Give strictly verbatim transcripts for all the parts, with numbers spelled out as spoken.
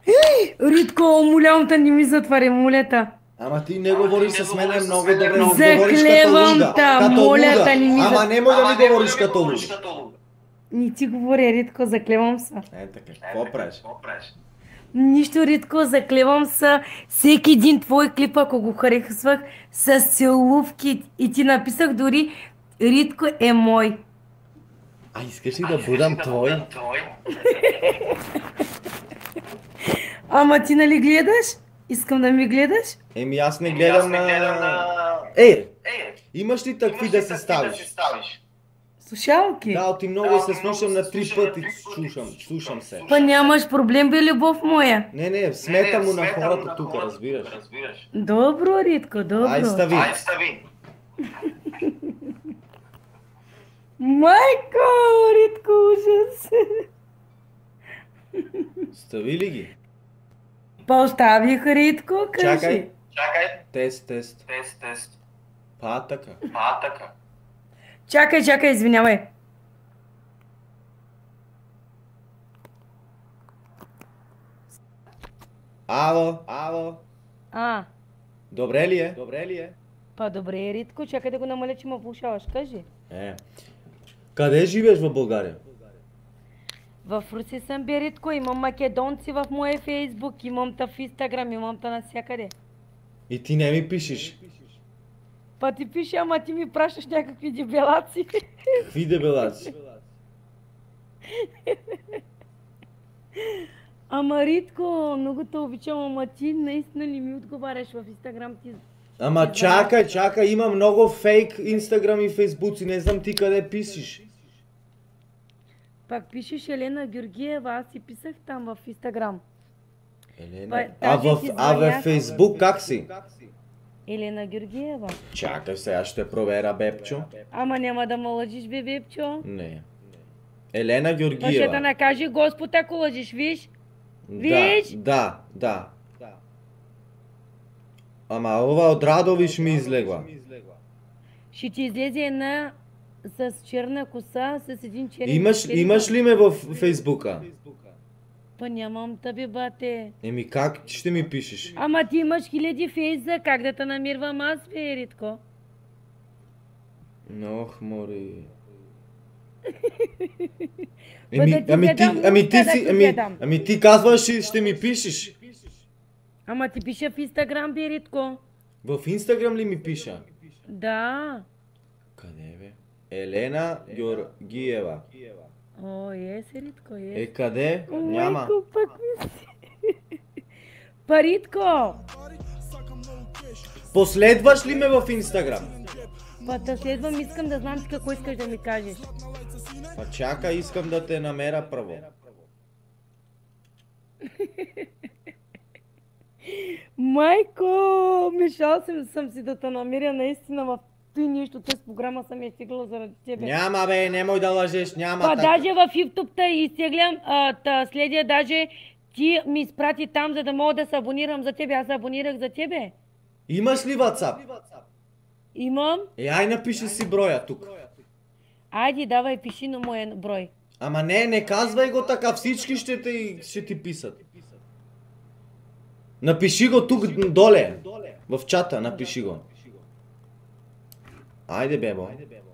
Ритко, умолявам те, не ми затваря молета. Ама ти не говориш с мене много добре, говориш като Заклевам луда, та, като моля луда. те, не ми Ама зат... немoj да ми говориш като луда. Не ти говоря, Ритко, заклевам се. Е така, какво правиш? Нищо, Ритко, заклевам се. Всеки един твой клип, ако го харесвах, с целувки и ти написах дори Ритко е мой. А искаш ли да будам твой? Ама ти нали гледаш? Искам да ми гледаш? Еми аз не гледам на... Е! Имаш ли такви да се ставиш? Слушалки? Да, ти много се слушам на три пъти, слушам, слушам се. Па нямаш проблем, бе, любов моя. Не, не, смета му на хората тук, разбираш. Добро, Ритко, добро. Ай, стави. Майко, Ритко, ужас. Стави ли ги? Поставих, Ритко, кажи. Чакай. Чакай. Тест, тест. Тест, тест. Патъка. Патъка. Чакай, чакай, извинявай. Ало, ало. А. Добре ли е? Добре ли е? Па добре, Ритко, чакай да го намаля, че ме влушаваш, кажи. Е. Къде живееш в България? В Руси съм, бе, Ритко, имам македонци в моя фейсбук, имам та в инстаграм, имам та навсякъде. И ти не ми пишеш? Па ти пише, ама ти ми пращаш някакви дебелаци. Какви дебелаци? Ама, Ритко, много те обичам, ама ти наистина ли ми отговаряш в инстаграм ти? Ама чакай, чакай, има много фейк инстаграм и фейсбуци, не знам ти къде пишеш. Пак пишеш Елена Георгиева, аз си писах там в инстаграм. Елена? А в, а в фейсбук как си? Елена Георгиева. Чакай, сега ще проверя, Бепчо. Ама няма да ме лъжиш, бе, Бепчо. Не. Елена Георгиева. Па ще да накаже Господ, ако лъжиш, виж? Виж? Да, да, да. Ама ова от Радовиш ми излегла. Ще ти излезе една с черна коса, с един черен... Имаш, имаш ли ме в фейсбука? Па нямам тъби, бате. Еми как ще ми пишеш? Ама ти имаш хиляди фейса, как да те намирвам аз, бе, Ритко? Ох, мори. Еми, ами, ами, ти, ами, ти си, ами, ами ти казваш, ще ми пишеш. Ама ти пиша в инстаграм, бе, Ритко. В инстаграм ли ми пиша? Да. Къде бе? Елена Георгиева. О, ес, Ритко, ес. Е, къде? Няма. Майко, пък ми си. Па, Ритко! Последваш ли ме в инстаграм? Па, те следвам, искам да знам какво искаш да ми кажеш. Па чакай, искам да те намеря първо. Майко, мешал съм, съм си да те намеря наистина в той нещо, тъс програма съм я стигала заради тебе. Няма бе, немой да лъжеш, няма Па така. даже в YouTube-та изтеглям, та следя даже ти ми изпрати там, за да мога да се абонирам за тебе. Аз се абонирах за тебе. Имаш ли WhatsApp? Имам. Е, ай напиши си броя тук. Айде, давай, пиши на моя брой. Ама не, не казвай го така, всички ще ти, ще ти писат. Напиши го тук доле, в чата, напиши го. Айде, бебо.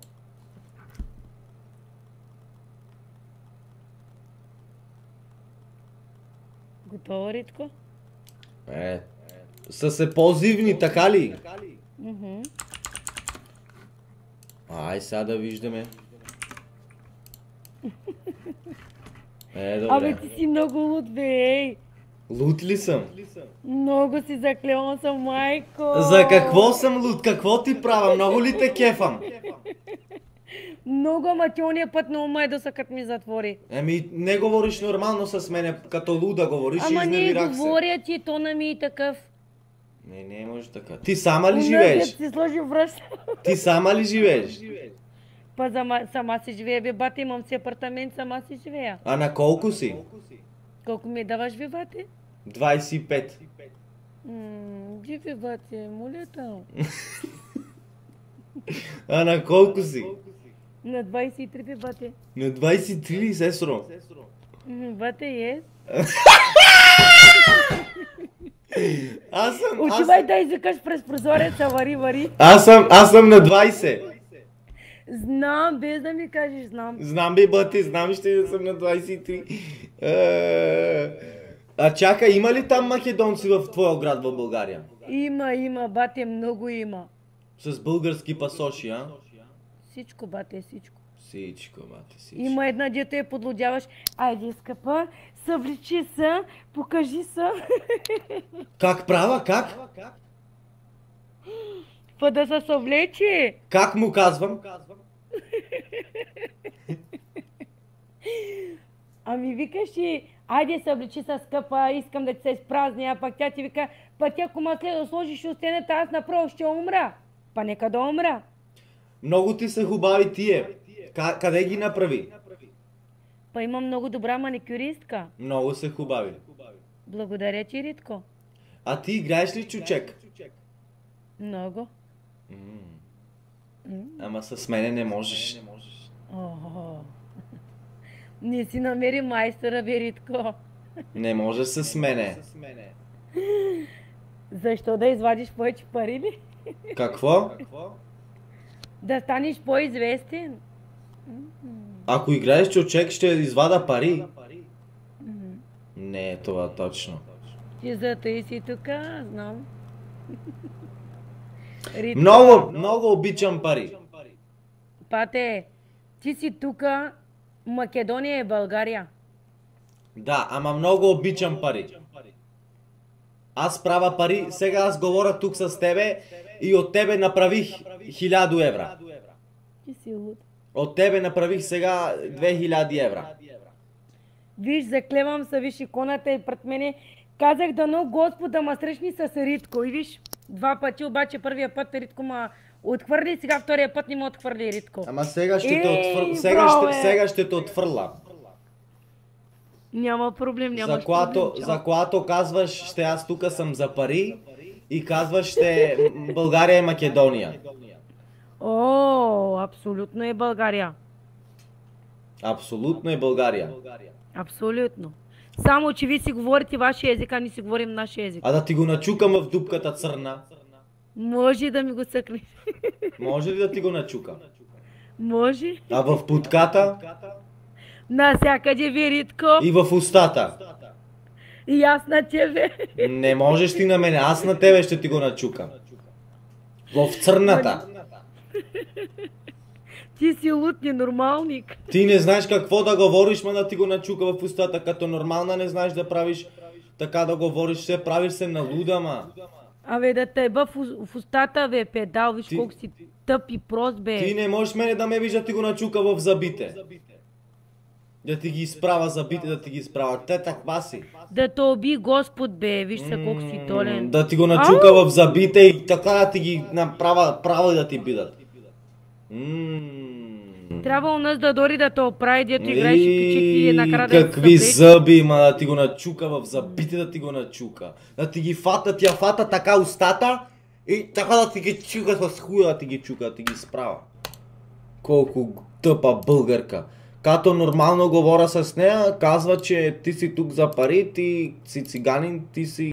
Готово, Ритко? Е, са се позивни, така ли? Мхм. Ай, сега да виждаме. Е, добре. Абе, ти си много луд, бе, ей. Луд ли съм? Много си заклевам съм, майко. За какво съм луд? Какво ти правя? Много ли те кефам? Много, ама ти ония път на ума е да съкът ми затвори. Еми, не говориш нормално с мене, като луда говориш и Ама не изневирах се. говоря ти, тона ми и такъв. Не, не може така. Ти сама ли живееш? Си сложи връща. Ти сама ли живееш? Па сама, сама си живея, бе, бате, имам си апартамент, сама си живея. А на колко си? Колко ми даваш, бе, бате? двайсет и пет. Ммм, бе, бате, моля те. А на колко си? На двайсет и три, бе, бате. На двайсет и три ли, сестро? Ммм, бате, е. Аз съм... Аз, Отивай да извикаш през прозореца, вари, вари. аз съм... Аз съм на двайсет. Знам, без да ми кажеш, знам. Знам бе, бати, знам, ще да съм на двайсет и три. Е, А чакай, има ли там македонци в твоя град в България? Има, има, бате, много има. С български пасоши, а? Всичко, бате, всичко. Всичко, бати, всичко. Има една, дето я подлудяваш. Айде, скъпа, съвлечи се, покажи се. Как права? Как? Па да се съвлечи. Как му казвам? Ами викаш и, айде съвлечи се, скъпа, искам да ти се изпразня, а пък тя ти вика, па ти ако ма след да сложиш устената, аз направо ще умра. Па нека да умра. Много ти са хубави тие. Ка- къде ги направи? Па има много добра маникюристка. Много са хубави. Благодаря ти, Ритко. А ти играеш ли чучек? Много. Ама с мене не можеш. О, не си намери майстора, бе, Ритко. Не можеш с мене. Защо да извадиш повече пари ли? Какво? Да станеш по-известен. Ако играеш чучек, ще извада пари. Не е това точно. Ти зато и си тук, знам. Ритко, Много, много обичам пари. Пате, ти си тука, Македония е България. Да, ама много обичам пари. Аз правя пари, сега аз говоря тук с тебе и от тебе направих хиляда евра. Ти си луд. От тебе направих сега две хиляди евра. Виж, заклевам се, виж иконата е пред мене. Казах дано Господ да ма срещни с Ритко. И виж, два пъти, обаче първия път Ритко ма отхвърли, сега втория път не ме отхвърли Ритко. Ама сега ще те Ей, отфърля. Сега браво, ще, е. сега ще те отфърля. Няма проблем, няма За което, за което казваш, ще аз тук съм за пари и казваш, ще България е Македония. О, абсолютно е България. Абсолютно е България. Абсолютно. Само, че вие си говорите вашия език, а ние си говорим нашия език. А да ти го начукам в дупката църна? Може да ми го съкнеш. Може ли да ти го начукам? Може. А в путката? Насякъде ви, Ритко. И в устата? И аз на тебе. Не можеш ти на мене, аз на тебе ще ти го начукам. В църната. Ти си луд, ненормалник. Ти не знаеш какво да говориш, ма да ти го начука в устата. Като нормална не знаеш да правиш така да говориш, ще правиш се на луда, ма. Абе да те бъв в устата, бе, педал, виж Ти- колко си тъп и прост, бе. Ти не можеш мене да ме виж да ти го начука в зъбите. Да ти ги изправя зъбите, да ти ги изправя. Те таква си. Да те уби Господ, бе, виж се колко си толен. Да ти го начука в зъбите и така да ти ги направя право и да ти бидат. Ммм. Трябва у нас да дори да те оправи, дето играеш и кичи и накрая да какви се зъби, ма да ти го начука в зъбите, да ти го начука. Да ти ги фата, тя фата така устата и така да ти ги чука с хуя, да ти ги чука, да ти ги справя. Колко тъпа българка. Като нормално говоря с нея, казва, че ти си тук за пари, ти си циганин, ти си